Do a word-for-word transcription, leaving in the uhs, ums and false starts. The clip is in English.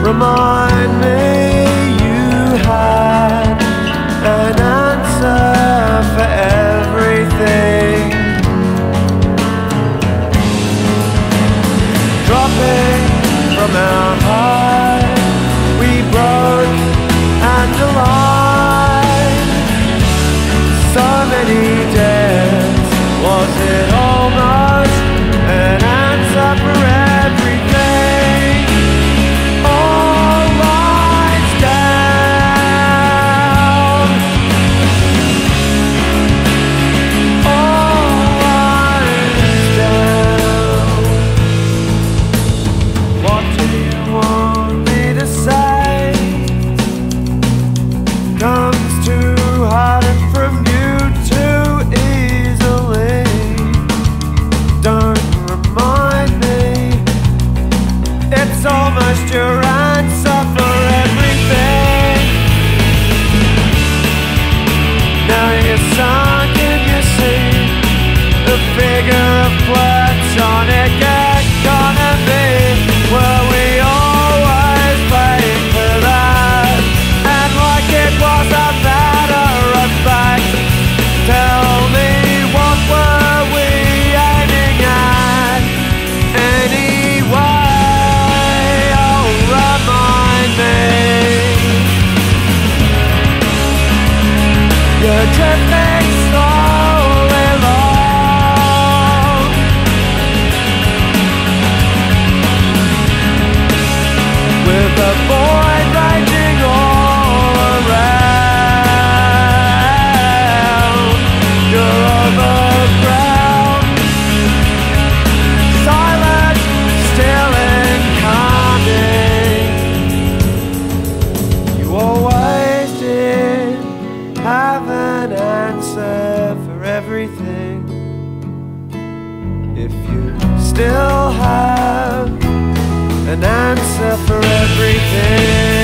Remind me you had an answer for everything. Dropping from our high, we broke and aligned. So many deaths, was it almost an answer for everything? All lies down, all lies down. What do you want me to say? Comes too hard and from you too easily. Don't remind me, it's almost your answer for everything. Now you're sunk in your seat, the figure of platonic economy. Were we always playing for that? And like it was a matter of fact, tell me, what were we aiming at anyway? Oh, remind me. You're drifting slowly along, with the void raging all around. You're overground, silent, still incoming. You always did have an answer for everything. If you still have an answer for everything.